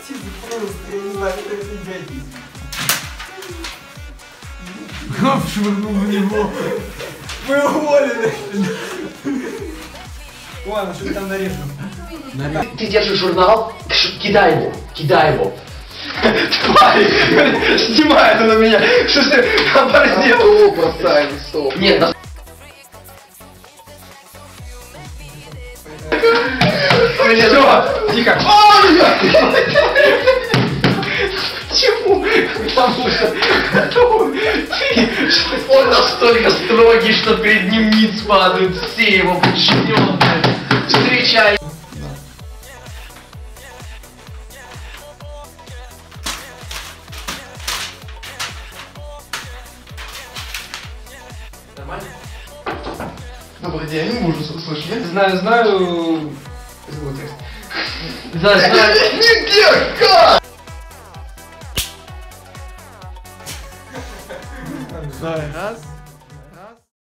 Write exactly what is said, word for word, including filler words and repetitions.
Просто, я не знаю, это идиотизм. Гоп швырнул в него. Мы уволены. Ладно, что ты там нарезал? Ты держишь журнал, кидай его, кидай его. Тварь! Снимай это на меня! Что ж ты оборзел? Бросаем, стоп. Нет, да. Все, тихо. Почему? Потому что ты, он настолько строгий, что перед ним ниц падают все его подчиненные. Встречай. Нормально? Ну погоди, я не могу услышать. Я Знаю, знаю. Забыл текст. Знаю, знаю. Нигде, как? Раз.